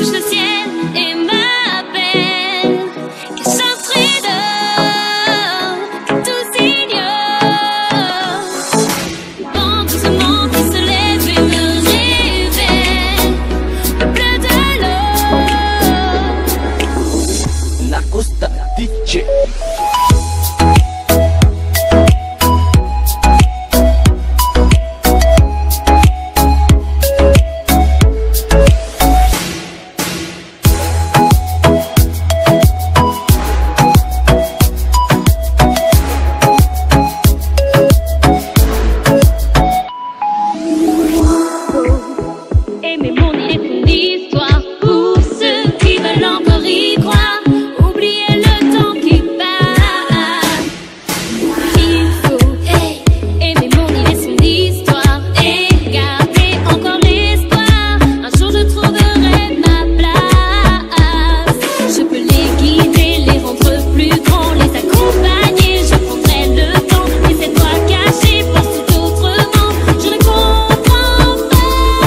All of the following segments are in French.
touche le ciel et m'appelle. Et j'instruis d'or que tout s'ignore. Vent doucement qui se lève et me révèle le bleu de l'eau. La Costa DJ. Aimer mon île et son histoire. Pour ceux qui veulent encore y croire, oubliez le temps qui passe. Il faut aimer mon île et son histoire et garder encore l'espoir. Un jour je trouverai ma place. Je peux les guider, les rendre plus grands, les accompagner. Je prendrai le temps, mais cette voix cachée pense tout autrement. Je ne comprends pas.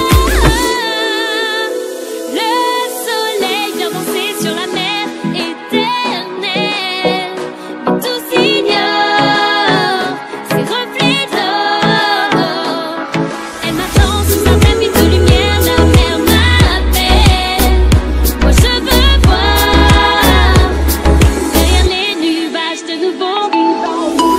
Le soleil vient danser sur la mer éternelle, mais tout s'ignore, ses reflets d'or. Elle m'attend sous un tapis de lumière, la mer m'appelle. Moi je veux voir derrière les nuages de nouveaux vivants.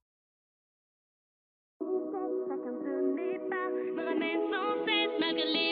Chacun de mes pas me ramène sans cesse malgré les